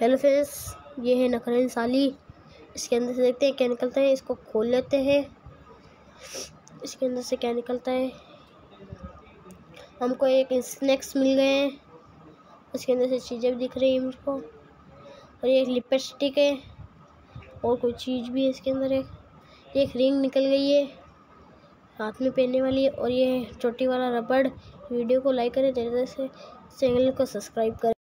Hello friends, ये है नखरे साली। इसके अंदर से देखते हैं क्या निकलता है। इसको खोल लेते हैं। इसके अंदर से क्या निकलता है। हमको एक स्नैक्स मिल गए हैं। इसके अंदर से चीज़ें भी दिख रही हैं मुझको। और ये एक लिपस्टिक है और कोई चीज़ भी है इसके अंदर। एक रिंग निकल गई है, हाथ में पहनने वाली है। और ये चोटी वाला रबड़। वीडियो को लाइक करें, जल्दी से चैनल को सब्सक्राइब करें।